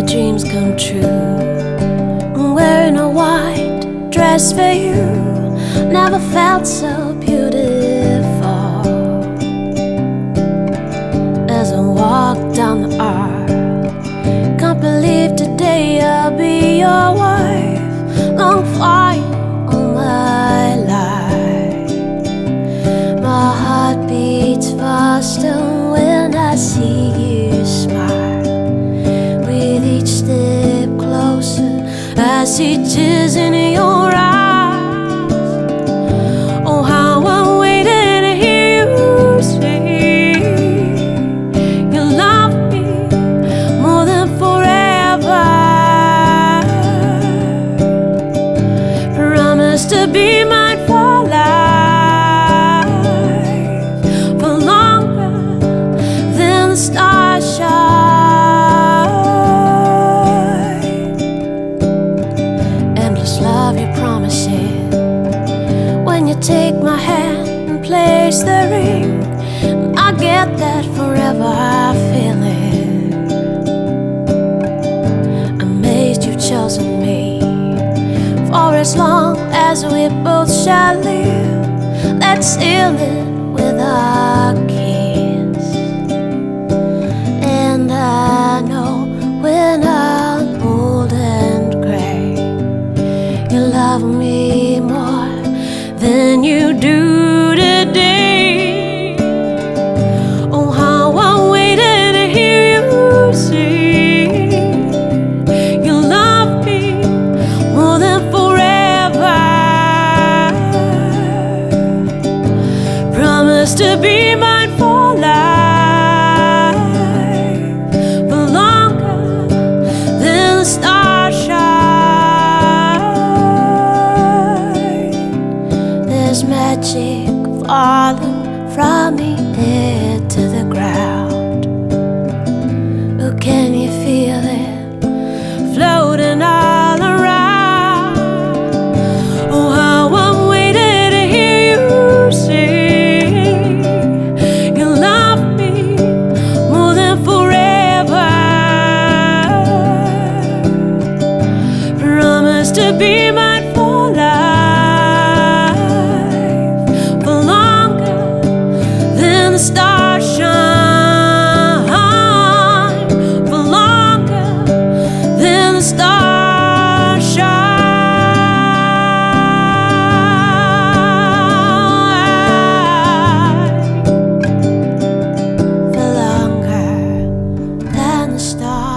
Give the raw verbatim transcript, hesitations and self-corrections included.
dreams come true. I'm wearing a white dress for you. Never felt so beautiful. As I walk down the aisle, can't believe today I'll be your wife. Long for you all my life. My heart beats faster when I see you smile. With each step closer, I see tears in your eyes. Oh, how I waited to hear you say you love me more than forever. Promise to be mine for life, for longer than the stars shine. Endless love you're promising when you take my hand and place the ring. I get that forever feeling. Amazed you've chosen me for as long as we both shall live. Let's seal it with our kiss. And I know when I'm old and gray, you love me more than you do today. Oh, how I waited to hear you say you love me more than forever. Promise to be mine for life, for longer than the stars shine. There's magic falling from the air to the ground. Oh, can you feel it floating all around? Oh, how I'm waiting to hear you say you love me more than forever. Promise to be mine for life, for longer than the stars shine, for longer than the stars shine, for longer than the stars.